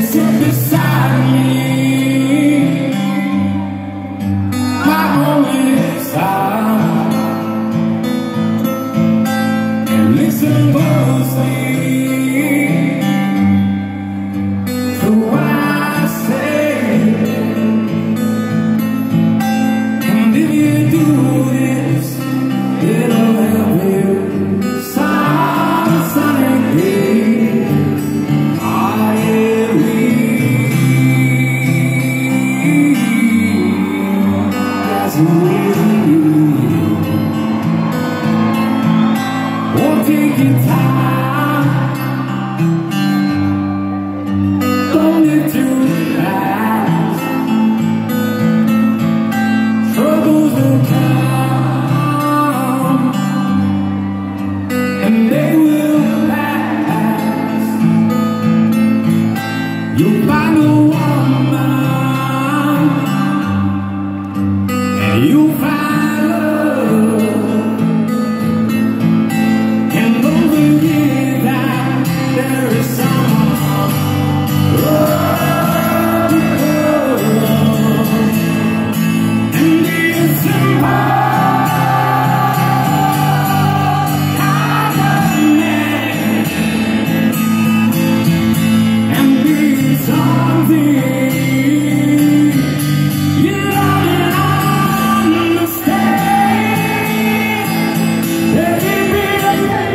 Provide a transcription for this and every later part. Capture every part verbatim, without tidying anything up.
sit beside me, my only side, and listen closely to what I say. And if you do this, it'll help you some sunny day. Won't take your time, don't live too fast. Troubles will come and they will pass. You'll find a woman and you'll find love. There is someone oh, and it's simple kind of man, and be something you love and understand. Let it be a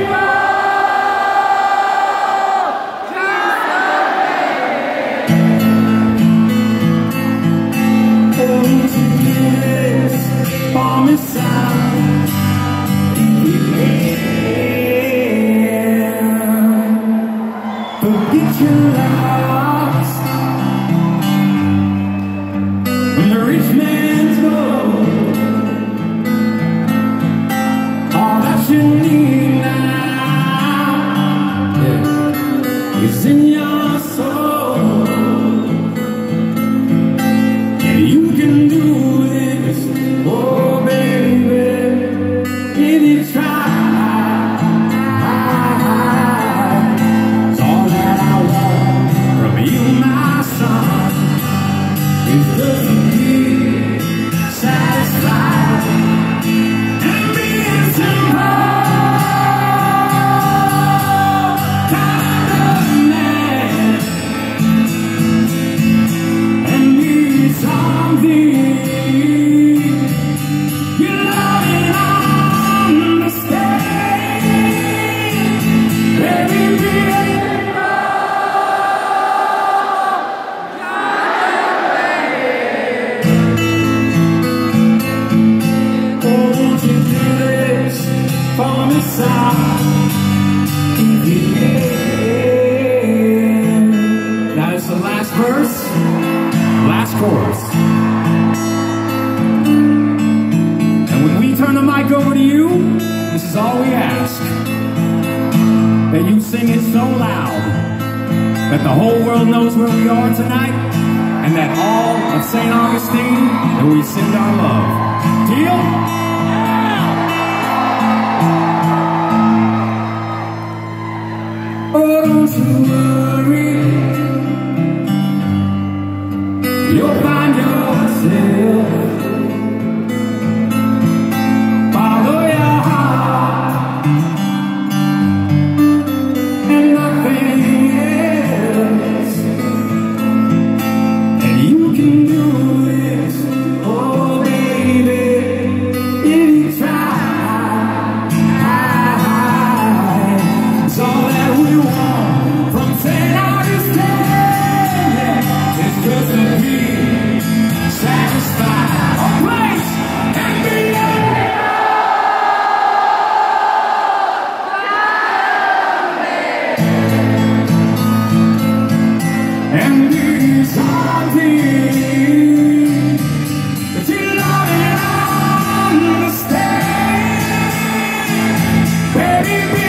forget your loss when the rich man's gold. All that you need now is in your soul, and you can do this, oh baby, if you try. For me, if you can. That is the last verse, last chorus. And when we turn the mic over to you, this is all we ask: that you sing it so loud that the whole world knows where we are tonight, and that all of Saint Augustine, that we send our love. Deal? Oh, don't you worry, you'll find yourself. Follow your heart and nothing else, and you can do this, oh baby, if you try. It's all that we want from Saint Augustine, it's just to be satisfied. A place and be and be something that you love and understand. Baby, be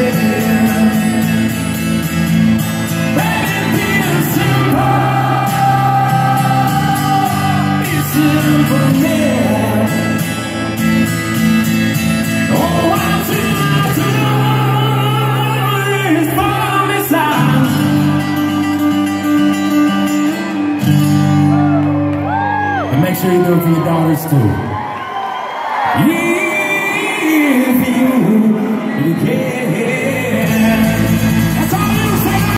simple. Make sure you do it for your daughters too. If you, you can